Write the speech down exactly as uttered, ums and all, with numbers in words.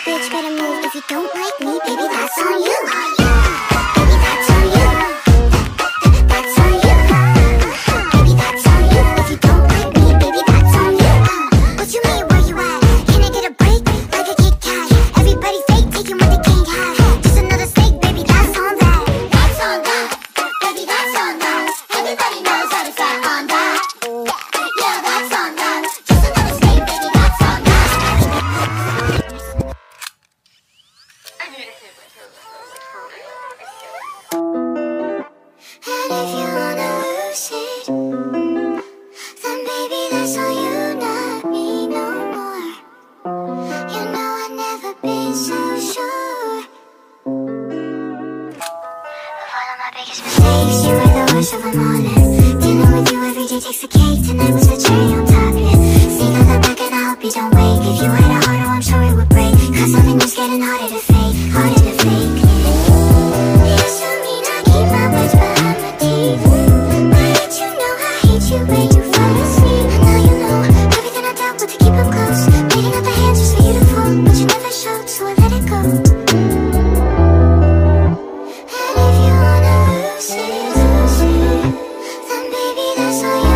bitch, better move. If you don't like me, baby, that's on you. Baby, that's on you. That's on you. Baby, that's on you. If you don't like me, baby, that's on you. What you mean, where you at? Can I get a break? Like a Kit Kat. Everybody fake, taking what they can't have. Just another steak, baby, that's on that. That's on that. Baby, that's on that. Everybody knows how to start on that. Yeah, that's on that. Just another steak, baby, that's on that. And if you wanna lose it, then baby, that's on you, not me no more. You know I've never been so sure. Of all of my biggest mistakes, you were the worst of them all. And dealing with you every day takes the cake. Tonight was the cherry on top. Yeah. Sneak on the back and I hope you don't wake. If you had a harder, I'm sure it would break. Cause loving you's getting harder to fake, harder to fake. You told me not keep my words behind my teeth. Why did you know I hate you when you fall asleep? And now you know everything I dealt with to keep them close. Beating up the hands just for you to fall, but you never showed, so I let it go. And if you wanna lose it, lose it, then baby, that's all you.